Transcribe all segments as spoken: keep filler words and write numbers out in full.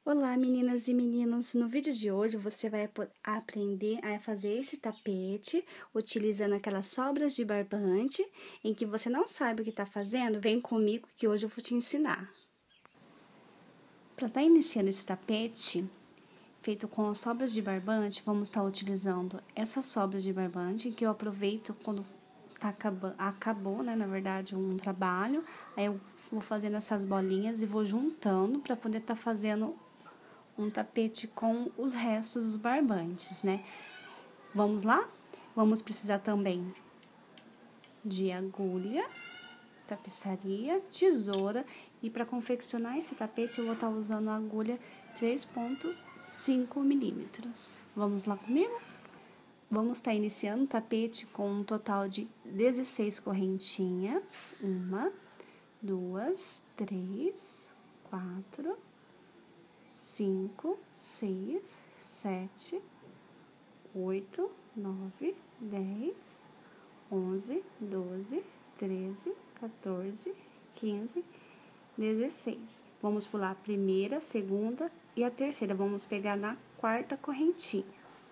Olá, meninas e meninos! No vídeo de hoje você vai aprender a fazer esse tapete utilizando aquelas sobras de barbante em que você não sabe o que está fazendo. Vem comigo que hoje eu vou te ensinar. Para estar iniciando esse tapete feito com as sobras de barbante, vamos estar utilizando essas sobras de barbante que eu aproveito quando tá acabando, acabou, né, na verdade, um trabalho. Aí eu vou fazendo essas bolinhas e vou juntando para poder estar fazendo um tapete com os restos dos barbantes, né? Vamos lá? Vamos precisar também de agulha, tapeçaria, tesoura, e para confeccionar esse tapete eu vou estar usando a agulha três ponto cinco milímetros. Vamos lá comigo? Vamos estar iniciando o tapete com um total de dezesseis correntinhas. Uma, duas, três, quatro, cinco, seis, sete, oito, nove, dez, onze, doze, treze, quatorze, quinze, dezesseis. Vamos pular a primeira, segunda e a terceira. Vamos pegar na quarta correntinha.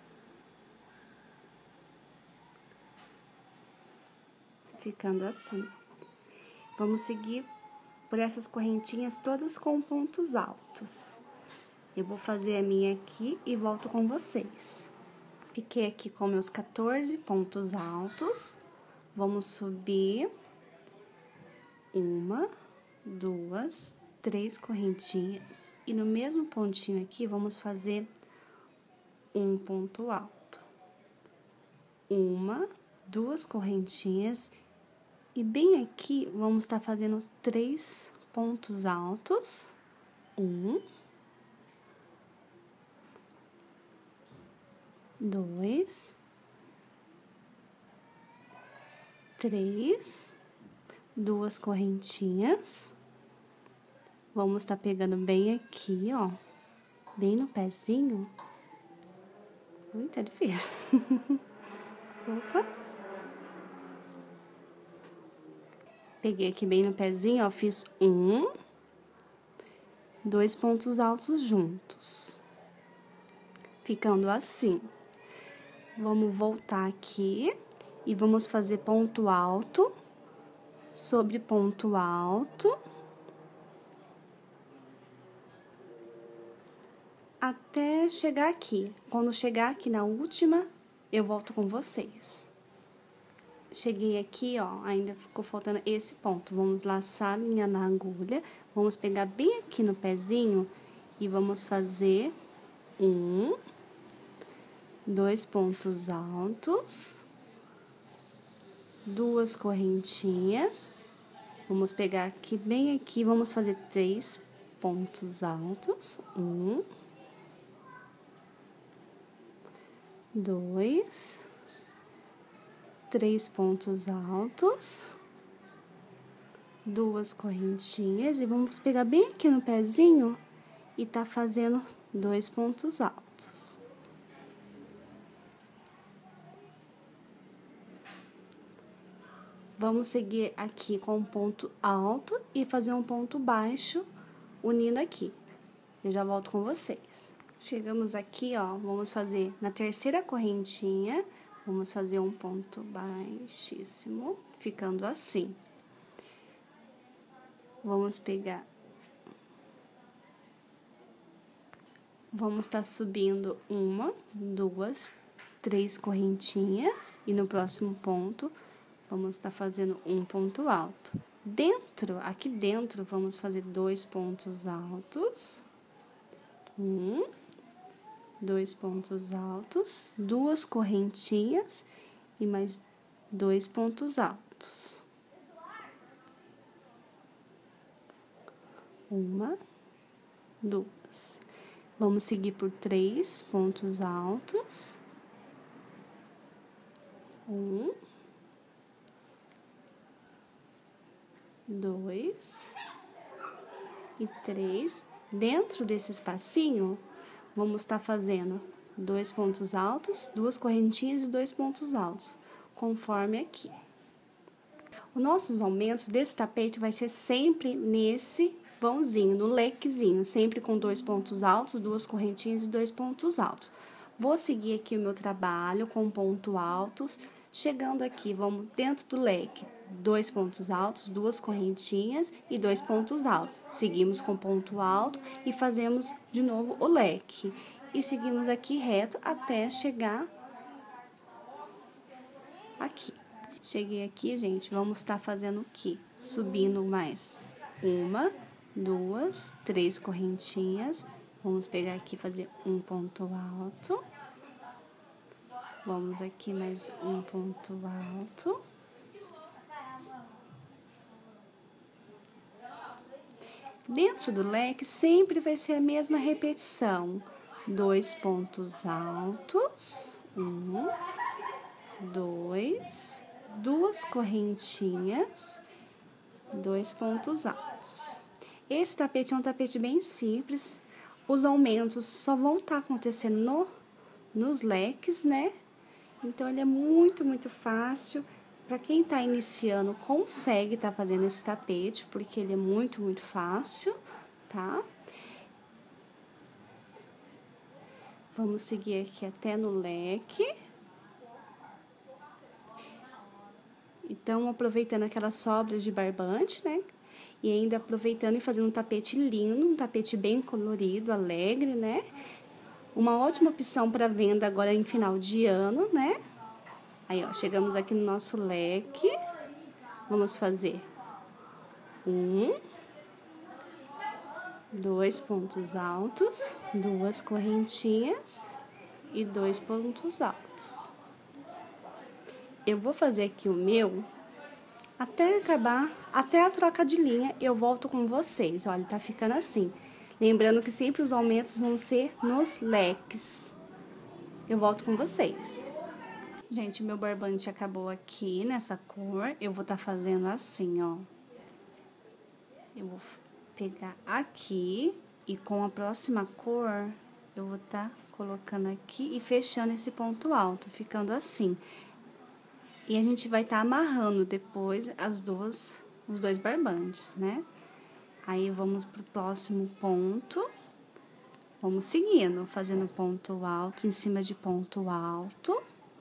Ficando assim. Vamos seguir por essas correntinhas todas com pontos altos. Eu vou fazer a minha aqui e volto com vocês. Fiquei aqui com meus quatorze pontos altos. Vamos subir uma, duas, três correntinhas. E no mesmo pontinho aqui, vamos fazer um ponto alto. Uma, duas correntinhas. E bem aqui, vamos estar fazendo três pontos altos. Um. Dois, três, duas correntinhas. Vamos estar pegando bem aqui, ó, bem no pezinho. Ui, tá difícil. Opa. Peguei aqui bem no pezinho, ó, fiz um, dois pontos altos juntos, ficando assim. Vamos voltar aqui e vamos fazer ponto alto sobre ponto alto até chegar aqui. Quando chegar aqui na última, eu volto com vocês. Cheguei aqui, ó, ainda ficou faltando esse ponto. Vamos laçar a linha na agulha, vamos pegar bem aqui no pezinho e vamos fazer um, dois pontos altos, duas correntinhas, vamos pegar aqui, bem aqui, vamos fazer três pontos altos, um, dois, três pontos altos, duas correntinhas, e vamos pegar bem aqui no pezinho e tá fazendo dois pontos altos. Vamos seguir aqui com um ponto alto e fazer um ponto baixo, unindo aqui. Eu já volto com vocês. Chegamos aqui, ó, vamos fazer na terceira correntinha, vamos fazer um ponto baixíssimo, ficando assim. Vamos pegar... Vamos estar subindo uma, duas, três correntinhas, e no próximo ponto... Vamos estar fazendo um ponto alto. Dentro, aqui dentro, vamos fazer dois pontos altos. Um, dois pontos altos, duas correntinhas e mais dois pontos altos. Uma, duas. Vamos seguir por três pontos altos. Um. Dois e três. Dentro desse espacinho, vamos estar fazendo dois pontos altos, duas correntinhas e dois pontos altos, conforme aqui. Os nossos aumentos desse tapete vai ser sempre nesse vãozinho, no lequezinho, sempre com dois pontos altos, duas correntinhas e dois pontos altos. Vou seguir aqui o meu trabalho com ponto altos, chegando aqui, vamos dentro do leque, dois pontos altos, duas correntinhas e dois pontos altos. Seguimos com ponto alto e fazemos de novo o leque. E seguimos aqui reto até chegar aqui. Cheguei aqui, gente, vamos estar fazendo o quê? Subindo mais uma, duas, três correntinhas. Vamos pegar aqui e fazer um ponto alto. Vamos aqui mais um ponto alto. Dentro do leque sempre vai ser a mesma repetição. Dois pontos altos. Um, dois, duas correntinhas, dois pontos altos. Esse tapete é um tapete bem simples. Os aumentos só vão estar acontecendo no, nos leques, né? Então, ele é muito, muito fácil. Para quem tá iniciando, consegue tá fazendo esse tapete, porque ele é muito, muito fácil, tá? Vamos seguir aqui até no leque. Então, aproveitando aquelas sobras de barbante, né? E ainda aproveitando e fazendo um tapete lindo, um tapete bem colorido, alegre, né? Uma ótima opção para venda agora em final de ano, né? Aí, ó, chegamos aqui no nosso leque. Vamos fazer um, dois pontos altos, duas correntinhas e dois pontos altos. Eu vou fazer aqui o meu até acabar, até a troca de linha, eu volto com vocês. Olha, tá ficando assim. Lembrando que sempre os aumentos vão ser nos leques. Eu volto com vocês. Gente, o meu barbante acabou aqui nessa cor. Eu vou tá fazendo assim, ó. Eu vou pegar aqui e com a próxima cor, eu vou tá colocando aqui e fechando esse ponto alto, ficando assim. E a gente vai tá amarrando depois as duas, os dois barbantes, né? Aí, vamos pro próximo ponto. Vamos seguindo, fazendo ponto alto em cima de ponto alto.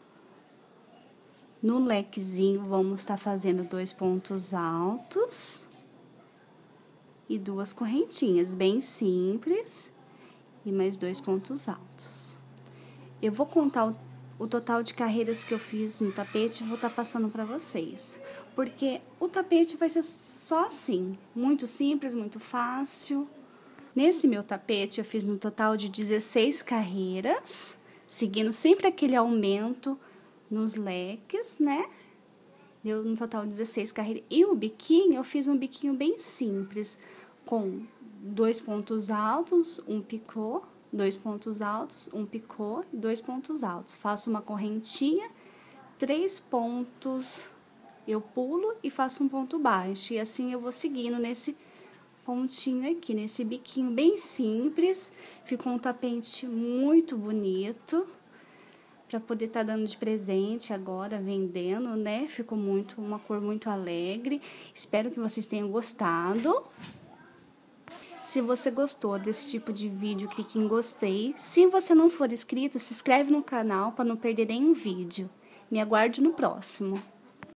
No lequezinho, vamos estar fazendo dois pontos altos e duas correntinhas, bem simples, e mais dois pontos altos. Eu vou contar o, o total de carreiras que eu fiz no tapete e vou estar passando para vocês, porque o tapete vai ser só assim, muito simples, muito fácil. Nesse meu tapete, eu fiz no total de dezesseis carreiras, seguindo sempre aquele aumento nos leques, né? Deu no total dezesseis carreiras. E o biquinho, eu fiz um biquinho bem simples, com dois pontos altos, um picô, dois pontos altos, um picô e dois pontos altos. Faço uma correntinha, três pontos, eu pulo e faço um ponto baixo. E assim eu vou seguindo nesse pontinho aqui, nesse biquinho bem simples. Ficou um tapete muito bonito, para poder estar tá dando de presente agora, vendendo, né? Ficou muito, uma cor muito alegre. Espero que vocês tenham gostado. Se você gostou desse tipo de vídeo, clique em gostei. Se você não for inscrito, se inscreve no canal para não perder nenhum vídeo. Me aguarde no próximo.